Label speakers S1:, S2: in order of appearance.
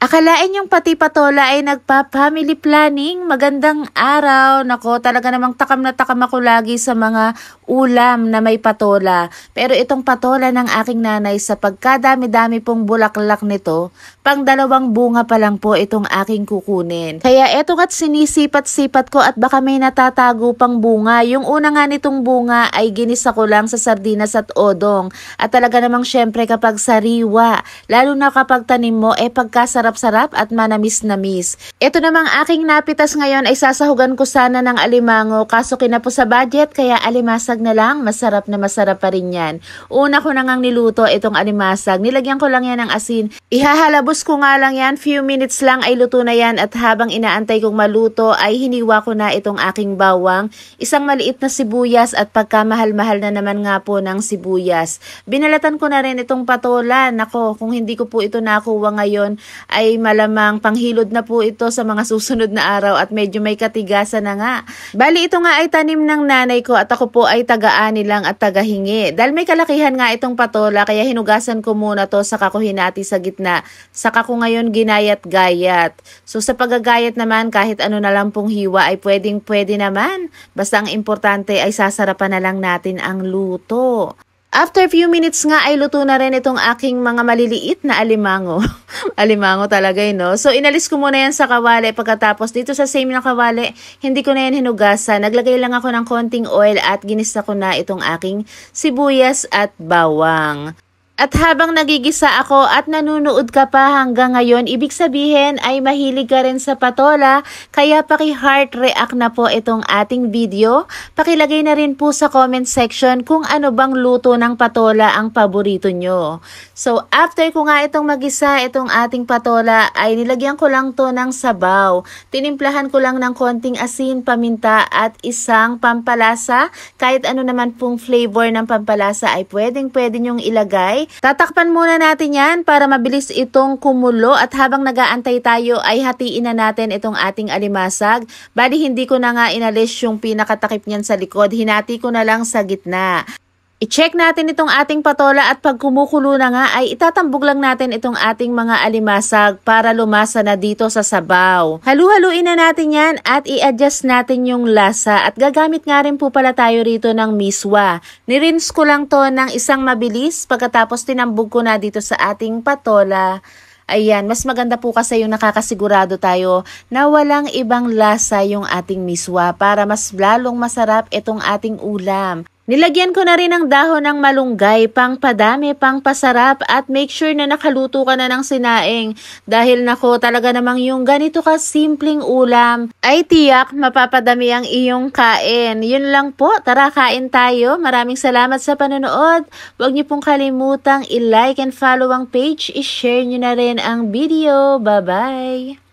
S1: Akalain yung pati patola ay nagpa-family planning. Magandang araw. Nako, talaga namang takam na takam ako lagi sa mga ulam na may patola. Pero itong patola ng aking nanay, sa pagkadami-dami pong bulaklak nito, pang 2 bunga pa lang po itong aking kukunin. Kaya eto nga't sinisipat-sipat ko at baka may natatago pang bunga. Yung una nga nitong bunga ay ginisa ko lang sa sardinas at odong. At talaga namang syempre kapag sariwa, lalo na kapag tanim mo, pagkasarap-sarap at manamis-namis. Ito namang aking napitas ngayon ay sasahugan ko sana ng alimango, kaso kinapo sa budget kaya alimasag na lang. Masarap na masarap pa rin yan. Una ko na ngang niluto itong alimasag. Nilagyan ko lang yan ng asin. Ihahalabos ko nga lang yan. Few minutes lang ay luto na yan, at habang inaantay kong maluto ay hiniwa ko na itong aking bawang, isang maliit na sibuyas at pagkamahal-mahal na naman nga po ng sibuyas. Binalatan ko na rin itong patola. Nako, kung hindi ko po ito nakuha ngayon ay malamang panghilod na po ito sa mga susunod na araw at medyo may katigasan na nga. Bali ito nga ay tanim ng nanay ko at ako po ay taga-ani lang at taga-hingi. Dahil may kalakihan nga itong patola kaya hinugasan ko muna to, saka ko hinati sa gitna. Saka ko ngayon ginayat-gayat. So sa paggagayat naman, kahit ano na lang pong hiwa ay pwedeng-pwede naman. Basta ang importante ay sasarapan na lang natin ang luto. After few minutes nga ay luto na rin itong aking mga maliliit na alimango. Alimango talaga no? So inalis ko muna yan sa kawali. Pagkatapos dito sa same na kawali, hindi ko na yan hinugasan. Naglagay lang ako ng konting oil at ginisa ko na itong aking sibuyas at bawang. At habang nagigisa ako at nanunood ka pa hanggang ngayon, ibig sabihin ay mahilig ka rin sa patola, kaya paki-heart react na po itong ating video. Pakilagay na rin po sa comment section kung ano bang luto ng patola ang paborito nyo. So after ko nga itong magisa, itong ating patola ay nilagyan ko lang to ng sabaw. Tinimplahan ko lang ng konting asin, paminta at isang pampalasa. Kahit ano naman pong flavor ng pampalasa ay pwedeng-pwede nyong ilagay. Tatakpan muna natin yan para mabilis itong kumulo, at habang nagaantay tayo ay hatiin na natin itong ating alimasag. Bali hindi ko na nga inalis yung pinakatakip niyan sa likod, hinati ko na lang sa gitna. I-check natin itong ating patola at pag kumukulo na nga ay itatambog lang natin itong ating mga alimasag para lumasa na dito sa sabaw. Halu-haluin na natin yan at i-adjust natin yung lasa, at gagamit nga rin po pala tayo rito ng miswa. Nirinse ko lang to ng isang mabilis, pagkatapos tinambog ko na dito sa ating patola. Ayan, mas maganda po kasi yung nakakasigurado tayo na walang ibang lasa yung ating miswa para mas lalong masarap itong ating ulam. Nilagyan ko na rin ng dahon ng malunggay, pang padami, pang pasarap, at make sure na nakaluto ka na ng sinaing. Dahil nako, talaga namang yung ganito ka simpleng ulam ay tiyak mapapadami ang iyong kain. Yun lang po, tara kain tayo. Maraming salamat sa panonood. Huwag niyo pong kalimutang i-like and follow ang page. I-share niyo na rin ang video. Bye-bye!